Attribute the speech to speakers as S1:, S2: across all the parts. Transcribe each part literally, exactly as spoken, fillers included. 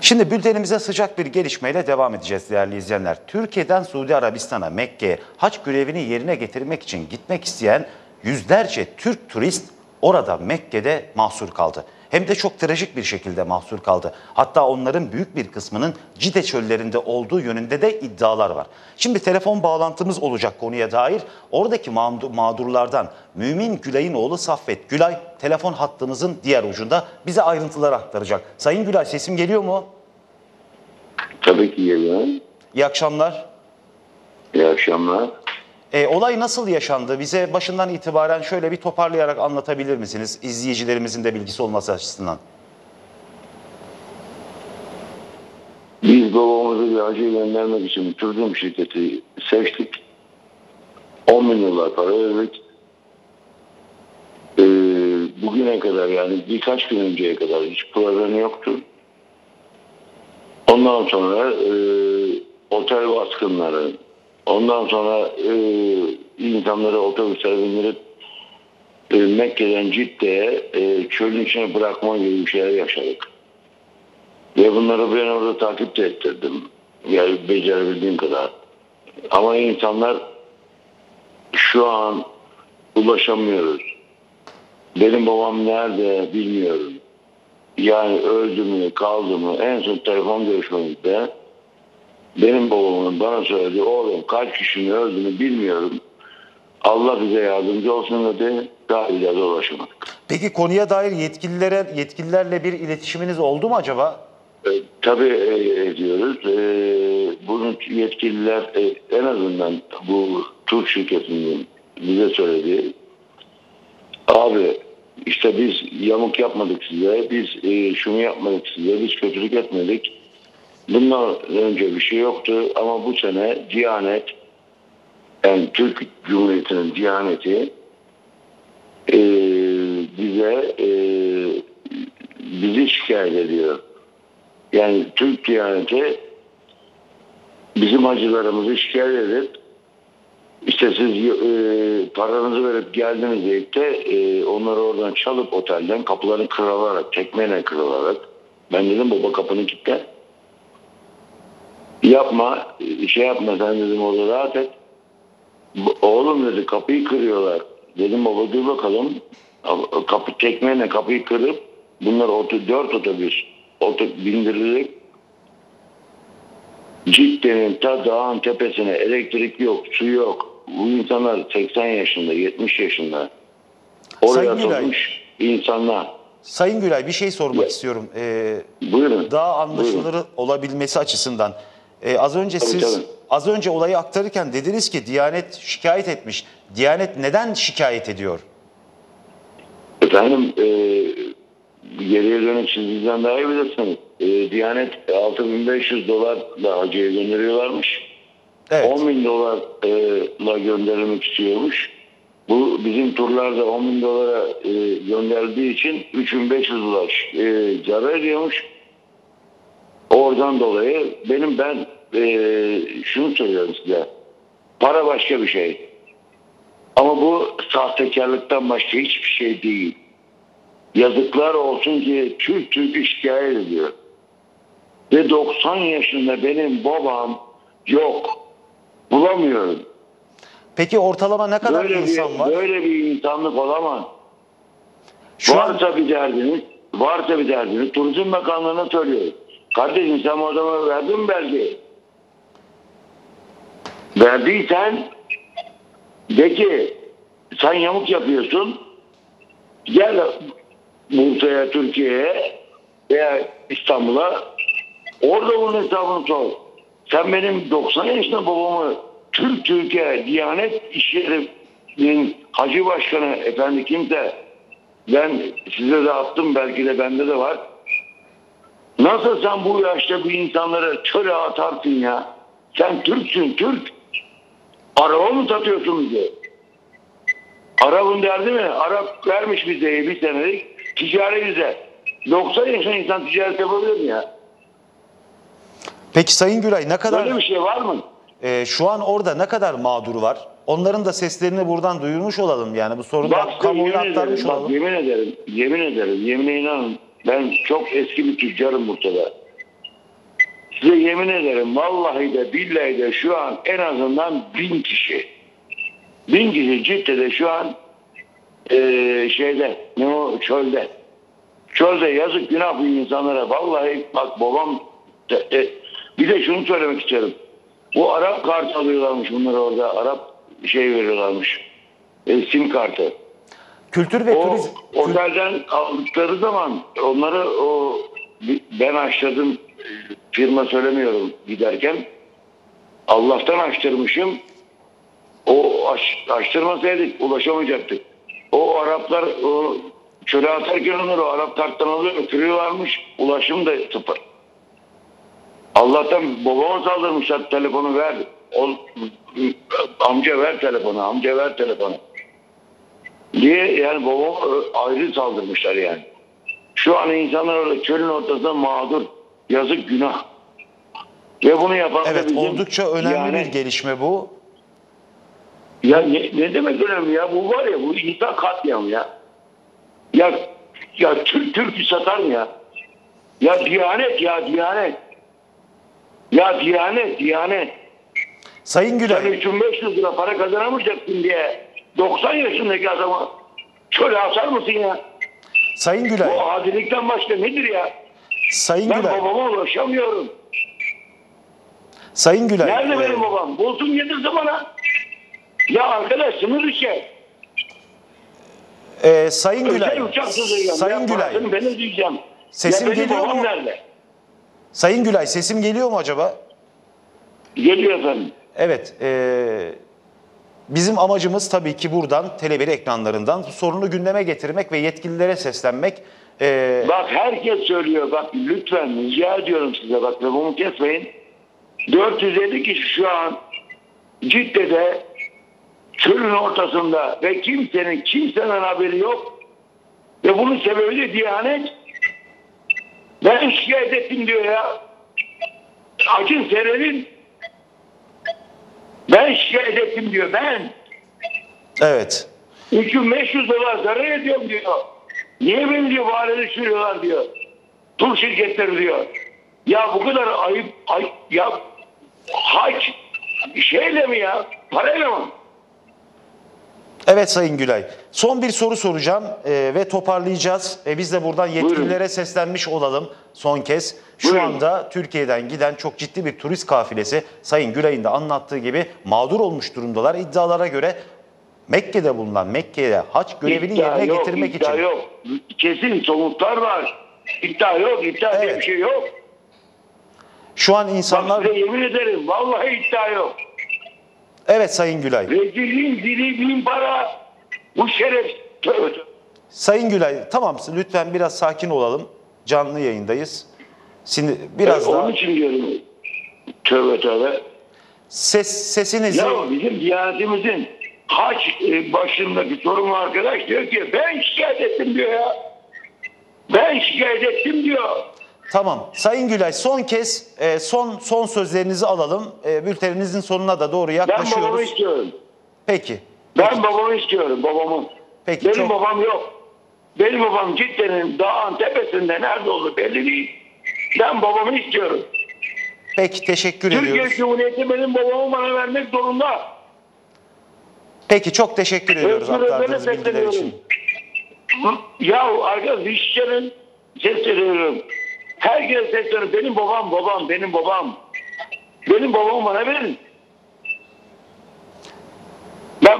S1: Şimdi bültenimize sıcak bir gelişmeyle devam edeceğiz değerli izleyenler. Türkiye'den Suudi Arabistan'a, Mekke'ye hac görevini yerine getirmek için gitmek isteyen yüzlerce Türk turist orada Mekke'de mahsur kaldı. Hem de çok trajik bir şekilde mahsur kaldı. Hatta onların büyük bir kısmının Cide çöllerinde olduğu yönünde de iddialar var. Şimdi telefon bağlantımız olacak konuya dair. Oradaki mağdurlardan Mümin Gülay'ın oğlu Saffet Gülay telefon hattımızın diğer ucunda bize ayrıntıları aktaracak. Sayın Gülay, sesim geliyor mu?
S2: Tabii ki geliyor.
S1: İyi akşamlar.
S2: İyi akşamlar.
S1: E, olay nasıl yaşandı? Bize başından itibaren şöyle bir toparlayarak anlatabilir misiniz? İzleyicilerimizin de bilgisi olması açısından.
S2: Biz babamızı bir hacı göndermek için turizm şirketi seçtik. on bin dolar para verdik. Ee, bugüne kadar, yani birkaç gün önceye kadar hiç problem yoktu. Ondan sonra e, otel baskınları, ondan sonra e, insanları otobüslere bindirip e, Mekke'den Cidde'ye e, çölün içine bırakma gibi bir şeyler yaşadık. Ve bunları ben orada takip de ettirdim. Yani becerebildiğim kadar. Ama insanlar şu an ulaşamıyoruz. Benim babam nerede bilmiyorum. Yani öldü mü, kaldı mı? En son telefon görüşmemizde benim babamın bana söyledi, oğlum kaç kişinin öldüğünü bilmiyorum. Allah bize yardımcı olsun dedi. Daha ileride ulaşamadık.
S1: Peki konuya dair yetkililere, yetkililerle bir iletişiminiz oldu mu acaba?
S2: E, tabii e, ediyoruz. E, bunun yetkililer e, en azından bu tur şirketinin bize söyledi. Abi işte biz yamuk yapmadık size, biz e, şunu yapmadık size, biz kötülük etmedik. Bundan önce bir şey yoktu ama bu sene Diyanet, yani Türk Cumhuriyeti'nin Diyaneti e, bize e, bizi şikayet ediyor. Yani Türk Diyaneti bizim hacılarımızı şikayet edip işte siz e, paranızı verip geldiniz deyip de e, onları oradan çalıp otelden kapılarını kırılarak, tekmeyle kırılarak, ben dedim baba kapını kilitle. Yapma, şey yapma sen dedim, orada rahat et. Oğlum dedi kapıyı kırıyorlar. Dedim baba dur bakalım. Kapı tekmeyle kapıyı kırıp bunlar oto, dört otobüs oto, bindirilip Cidde'nin ta dağın tepesine elektrik yok, su yok. Bu insanlar seksen yaşında, yetmiş yaşında. Oraya tutmuş insanlar.
S1: Sayın Gülay, bir şey sormak ya, istiyorum. Ee,
S2: buyurun.
S1: Daha anlaşılır
S2: buyurun.
S1: olabilmesi açısından. Ee, az önce tabii, siz tabii. az önce olayı aktarırken dediniz ki Diyanet şikayet etmiş. Diyanet neden şikayet ediyor?
S2: Efendim, e, geriye dönük siz bizden daha iyi bilirsiniz. E, Diyanet altı bin beş yüz dolarla hacıya gönderiyorlarmış. Evet. on bin dolarla gönderilmek istiyormuş. Bu bizim turlarda on bin dolara e, gönderdiği için üç bin beş yüz dolar e, zarar ediyormuş. Oradan dolayı benim ben e, şunu söylüyorum size. Para başka bir şey. Ama bu sahtekarlıktan başka hiçbir şey değil. Yazıklar olsun ki Türk Türk'ü şikayet ediyor. Ve doksan yaşında benim babam yok. Bulamıyorum.
S1: Peki ortalama ne kadar
S2: böyle
S1: insan
S2: bir,
S1: var?
S2: Böyle bir insanlık olamaz.
S1: Şu
S2: varsa
S1: an...
S2: bir derdiniz, varsa bir derdiniz Turizm Bakanlığı'na söylüyoruz. Kardeşim sen o adama verdin mi belgeyi? Verdiysen de ki sen yamuk yapıyorsun, gel Bursa'ya, Türkiye'ye veya İstanbul'a, orada bunun hesabını sor. Sen benim doksan yaşında babamı Türk Türkiye Diyanet İşleri'nin Hacı Başkanı efendi kimse, ben size de attım, belki de bende de var. Nasıl sen bu yaşta bu insanları çöle atarsın ya? Sen Türksün, Türk. Araba mı satıyorsun bize? Arap'ın derdi mi? Arap vermiş bize bir senelik ticari bize. doksan yaşında insan ticaret yapabilir mi ya?
S1: Peki Sayın Gülay, ne kadar...
S2: Böyle bir şey var mı?
S1: E, şu an orada ne kadar mağdur var? Onların da seslerini buradan duyurmuş olalım. Yani bu sorunu kamuoyuna aktarmış olalım.
S2: Bak, yemin ederim, yemin ederim, yemin inanın. Ben çok eski bir tüccarım Bursa'da. size yemin ederim vallahi de billahi de şu an en azından bin kişi. Bin kişi Cidde'de şu an e, şeyde ne o çölde. Çölde yazık günah bu insanlara. Vallahi bak babam e, e, bir de şunu söylemek istiyorum. Bu Arap kartı alıyorlarmış bunları orada. Arap şey veriyorlarmış. E, sim kartı.
S1: Kültür ve
S2: O
S1: turizm...
S2: otelden aldıkları zaman onları o ben açtırdım, firma söylemiyorum giderken. Allah'tan açtırmışım. O aç, açtırmasaydık ulaşamayacaktık. O Araplar o çöle atarken onları o Arap karttan alıyor, ötürüyorlarmış. Ulaşım da sıfır. Allah'tan babama saldırmışlar, telefonu ver. O, amca ver telefonu, amca ver telefonu. Diye yani babama ayrı saldırmışlar yani. Şu an insanlar orada çölün ortasında mağdur. Yazık, günah. Ve bunu yapan
S1: Evet,
S2: da bizim,
S1: oldukça önemli
S2: yani,
S1: bir gelişme bu.
S2: Ya ne, ne demek önemli ya? Bu var ya, bu insan katliamı ya. Ya ya Türk Türk'ü satar mı ya? Ya Diyanet ya Diyanet. Ya Diyanet Diyanet.
S1: Sayın Gülay,
S2: Sen üç bin beş yüz lira para kazanamayacaksın diye doksan yaşındaki adamı çöle atar mısın ya?
S1: Sayın Gülay,
S2: Bu adilikten başka nedir ya?
S1: Sayın
S2: Ben
S1: Gülay,
S2: babama ulaşamıyorum.
S1: Sayın Gülay.
S2: Nerede
S1: e,
S2: benim babam? Bulsun getirse bana. Ya arkadaş sınır dışı.
S1: e, Sayın Gülay,
S2: Özel uçak sızıyor.
S1: Sayın
S2: Ya
S1: Gülay,
S2: parasını ben ödeyeceğim.
S1: Sesim
S2: ya benim
S1: geliyor
S2: babam
S1: mu?
S2: nerede?
S1: Sayın Gülay, sesim geliyor mu acaba?
S2: Geliyor efendim.
S1: Evet, e, bizim amacımız tabii ki buradan, Tele bir ekranlarından sorunu gündeme getirmek ve yetkililere seslenmek. E,
S2: Bak herkes söylüyor. Bak lütfen rica ediyorum size. Bak lafımı kesmeyin. dört yüz elli kişi şu an Cidde'de çölün ortasında ve kimsenin kimsenin haberi yok. Ve bunun sebebi de Diyanet. Ben şikayet ettim diyor ya. Acın Serel'in ben şikayet ettim diyor ben.
S1: evet,
S2: üç bin beş yüz dolar zarar ediyorum diyor. Niye beni diyor bahane düşürüyorlar diyor. Tur şirketleri diyor. Ya bu kadar ayıp, ayıp ya hac şeyle mi ya? Parayla mı?
S1: evet Sayın Gülay. Son bir soru soracağım e, ve toparlayacağız. E, biz de buradan yetkililere
S2: Buyurun.
S1: seslenmiş olalım son kez. Şu
S2: Buyurun.
S1: anda Türkiye'den giden çok ciddi bir turist kafilesi, Sayın Gülay'ın da anlattığı gibi mağdur olmuş durumdalar. İddialara göre Mekke'de bulunan, Mekke'ye hac görevini
S2: İddia
S1: yerine
S2: yok,
S1: getirmek
S2: iddia
S1: için.
S2: yok. Kesin somutlar var. İddia yok, iddia diye
S1: Evet.
S2: bir şey yok.
S1: Şu an
S2: Bak
S1: insanlar...
S2: size yemin ederim vallahi iddia yok.
S1: Evet Sayın Gülay.
S2: Rezilliğin dili bin para. Bu şeref. Tövbe tövbe.
S1: Sayın Gülay, tamam lütfen biraz sakin olalım. Canlı yayındayız. Şimdi biraz
S2: Ee,
S1: daha
S2: Onun için diyorum. Tövbe tövbe.
S1: ses sesinizi...
S2: Ya bizim Diyanetimizin haç e, başındaki sorumlu arkadaş diyor ki ben şikayet ettim diyor ya. Ben şikayet ettim diyor.
S1: Tamam. Sayın Gülay, son kez e, son son sözlerinizi alalım. E, bülteninizin sonuna da doğru
S2: Ben babamı
S1: yaklaşıyoruz.
S2: istiyorum.
S1: Peki.
S2: Ben
S1: Peki.
S2: babamı istiyorum babamı.
S1: Peki,
S2: Benim
S1: çok-
S2: babam yok. Benim babam Cidde'nin dağın tepesinde nerede olur belli değil. Ben babamı istiyorum.
S1: Peki, teşekkür
S2: Türkiye
S1: ediyoruz.
S2: Cumhuriyeti benim babamı bana vermek zorunda.
S1: Peki, çok teşekkür ediyoruz
S2: Özgür
S1: aktardığınız
S2: Özel'e
S1: bilgiler
S2: sesleniyorum.
S1: için.
S2: Ya arkadaş işçilerin sesleniyorum. Herkese sesleniyorum. Benim babam babam benim babam. Benim babamı bana verin. Ben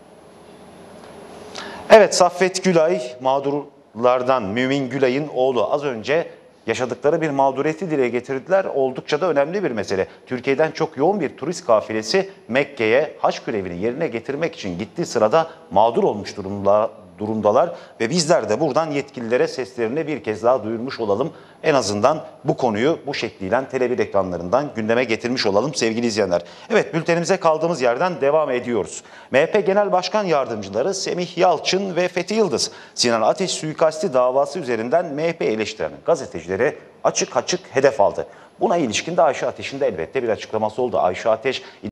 S1: Evet, Saffet Gülay mağdurlardan Mümin Gülay'ın oğlu az önce yaşadıkları bir mağduriyeti dile getirdiler. Oldukça da önemli bir mesele. Türkiye'den çok yoğun bir turist kafilesi Mekke'ye hac görevini yerine getirmek için gittiği sırada mağdur olmuş durumda, durumdalar. Ve bizler de buradan yetkililere seslerini bir kez daha duyurmuş olalım. En azından bu konuyu bu şekliyle Tele bir ekranlarından gündeme getirmiş olalım sevgili izleyenler. Evet, bültenimize kaldığımız yerden devam ediyoruz. M H P Genel Başkan Yardımcıları Semih Yalçın ve Fethi Yıldız, Sinan Ateş suikasti davası üzerinden M H P eleştiren gazetecileri açık açık hedef aldı. Buna ilişkin de Ayşe Ateş'in de elbette bir açıklaması oldu. Ayşe Ateş